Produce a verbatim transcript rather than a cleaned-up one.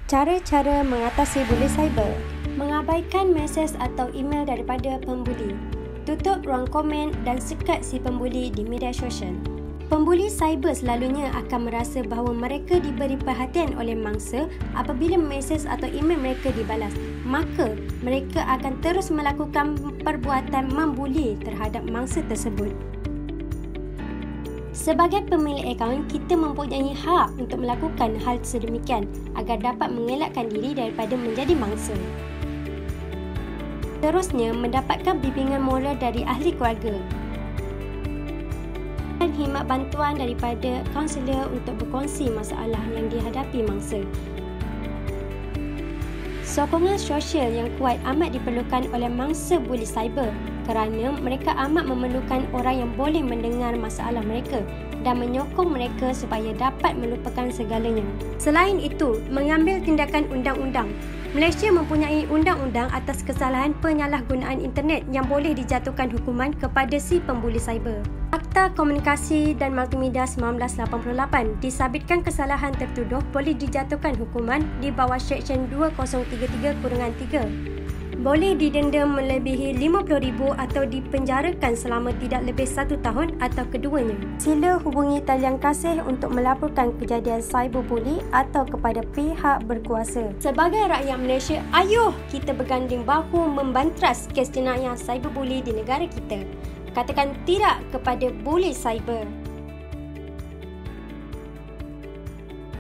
Cara-cara mengatasi buli cyber. Mengabaikan mesej atau email daripada pembuli. Tutup ruang komen dan sekat si pembuli di media sosial. Pembuli cyber selalunya akan merasa bahawa mereka diberi perhatian oleh mangsa apabila mesej atau email mereka dibalas. Maka, mereka akan terus melakukan perbuatan membuli terhadap mangsa tersebut. Sebagai pemilik akaun, kita mempunyai hak untuk melakukan hal sedemikian agar dapat mengelakkan diri daripada menjadi mangsa. Terusnya, mendapatkan bimbingan moral dari ahli keluarga dan khidmat bantuan daripada kaunselor untuk berkongsi masalah yang dihadapi mangsa. Sokongan sosial yang kuat amat diperlukan oleh mangsa buli cyber kerana mereka amat memerlukan orang yang boleh mendengar masalah mereka dan menyokong mereka supaya dapat melupakan segalanya. Selain itu, mengambil tindakan undang-undang. Malaysia mempunyai undang-undang atas kesalahan penyalahgunaan internet yang boleh dijatuhkan hukuman kepada si pembuli cyber. Akta Komunikasi dan Multimedia seribu sembilan ratus lapan puluh lapan disabitkan kesalahan tertuduh boleh dijatuhkan hukuman di bawah Seksyen dua kosong tiga tiga tiga. Boleh didenda melebihi lima puluh ribu atau dipenjarakan selama tidak lebih satu tahun atau keduanya. Sila hubungi talian kasih untuk melaporkan kejadian cyberbuli atau kepada pihak berkuasa. Sebagai rakyat Malaysia, ayuh kita berganding bahu membantras kes jenayah cyberbuli di negara kita. Katakan tidak kepada buli cyber.